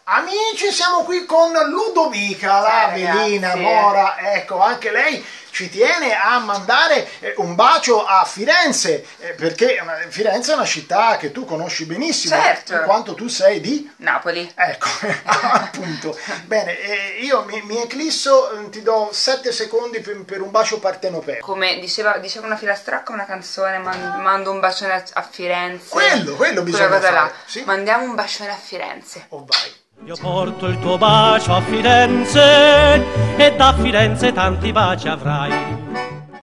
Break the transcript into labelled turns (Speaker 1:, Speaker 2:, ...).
Speaker 1: Amici, siamo qui con Ludovica, la velina Mora, ecco, anche lei ci tiene a mandare un bacio a Firenze, perché Firenze è una città che tu conosci benissimo, in quanto tu sei di
Speaker 2: Napoli.
Speaker 1: Ecco, appunto. Bene, io mi eclisso, ti do 7 secondi per un bacio partenopeo.
Speaker 2: Come diceva una filastrocca, una canzone, mando un bacione a Firenze.
Speaker 1: Quello bisogna fare. Sì?
Speaker 2: Mandiamo un bacione a Firenze.
Speaker 1: Oh, vai.
Speaker 3: Io porto il tuo bacio a Firenze e da Firenze tanti baci avrai.